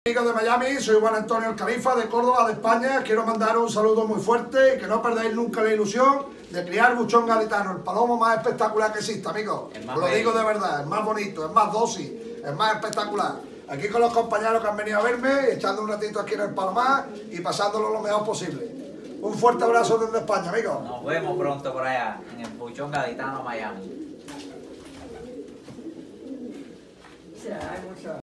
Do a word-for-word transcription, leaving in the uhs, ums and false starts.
Amigos de Miami, soy Juan Antonio el Califa de Córdoba, de España. Quiero mandar un saludo muy fuerte y que no perdáis nunca la ilusión de criar buchón gaditano, el palomo más espectacular que existe, amigos. Os lo digo de verdad, es más bonito, es más dócil, es más espectacular. Aquí con los compañeros que han venido a verme, echando un ratito aquí en el Palomar y pasándolo lo mejor posible. Un fuerte abrazo desde España, amigos. Nos vemos pronto por allá, en el buchón gaditano Miami. Sí, hay mucho.